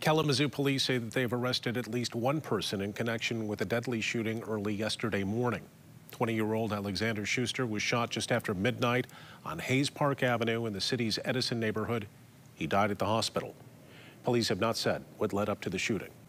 Kalamazoo police say that they have arrested at least one person in connection with a deadly shooting early yesterday morning. 20-year-old Alexander Schuster was shot just after midnight on Hayes Park Avenue in the city's Edison neighborhood. He died at the hospital. Police have not said what led up to the shooting.